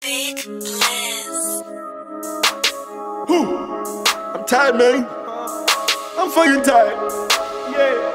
Big blizz. I'm tired, man. I'm fucking tired. Yeah.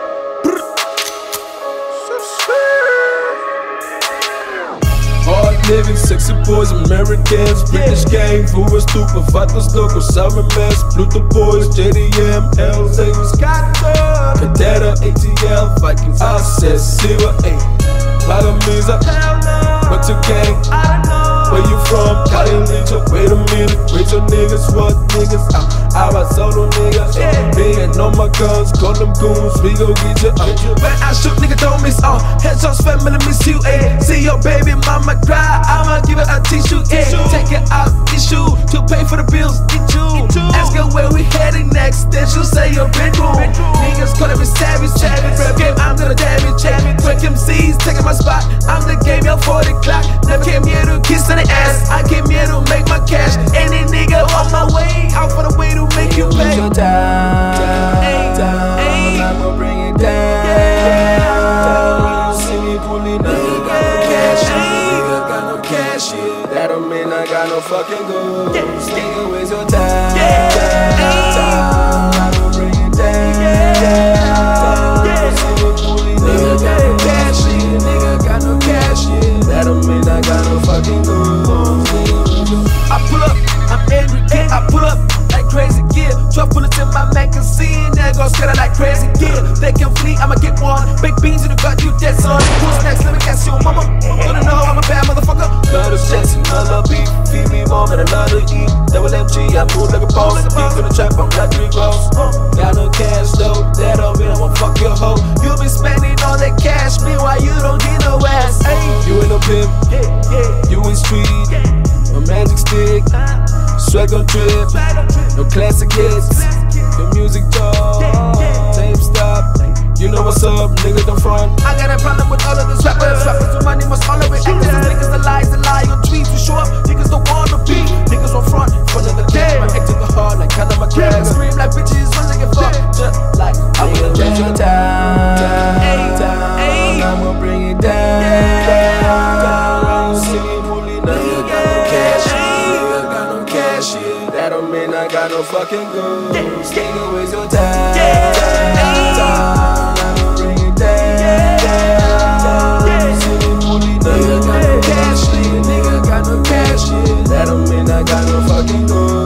Hard living, sexy boys, Americans, British gang, full stupid, vatos locos, summer mess, Pluto boys, JDM, L, Davis, Cadetta, ATL, Vikings, Access, Silver, 8, Pagamisa, what's your gang? Where you from? Cali Legion, wait a minute, wait your niggas, what niggas? I got solo niggas, me and all my guns, call them goons, we gon' get you up. When I shoot, nigga don't miss, headshots, family miss you, see your baby mama cry, I'ma give her a tissue, take it out, issue, to pay for the bills, get you. Ask her where we heading next, then she'll say your bedroom. Niggas calling me savage, rap game, I'm gonna damage, quick MCs, taking my spot, I'm the game, yo, 40 clock, never came here to kiss on the ass, I came here to make my cash, any nigga on my way, out for the way to make you pay. Your time, I'ma bring it down. See me pulling up, nigga got no cash, that don't mean I got no fucking goals. Nigga, where's your time? I'ma bring it down. See me pulling up, nigga got no cash, nigga got no cash, that don't mean I got no fucking goals. I pull up, I'm angry, I pull up like crazy gear. 12 bullets in my magazine, that gon' scatter like crazy gear. They can flee, I'ma get one. Big beans in the gut, you dead son. Who's next? Let me guess your mama. Don't know I'm a bad motherfucker. Love the sex and I love beef. Feed me more than I love to eat. Double MG, I move like a boss. Deep in the trap, I'm like 3 gross. Got no cash though, that don't mean I won't fuck your hoe. You been spending all that cash, meanwhile you don't get no ass. You ain't no pimp, you ain't street. No magic stick, swag on trip, no classic hits, no music talk, tape stop. You know what's up, nigga, don't front. I got a problem with all of this rappers with money, must all of it. Actors and niggas, the lies, on tweets. We show up, niggas don't wanna be. Niggas on front of the game. I act to the heart like Conor McGregor. Scream like bitches when they get fucked, just like I would've done your time. I'ma bring it down. See me pulling up, nigga got no cash, nigga got no cash, that don't mean I got no fucking goals. Nigga, where's your time? I'ma bring it down. See me pulling up, nigga got no cash, nigga got no cash, that don't mean I got no fucking goals.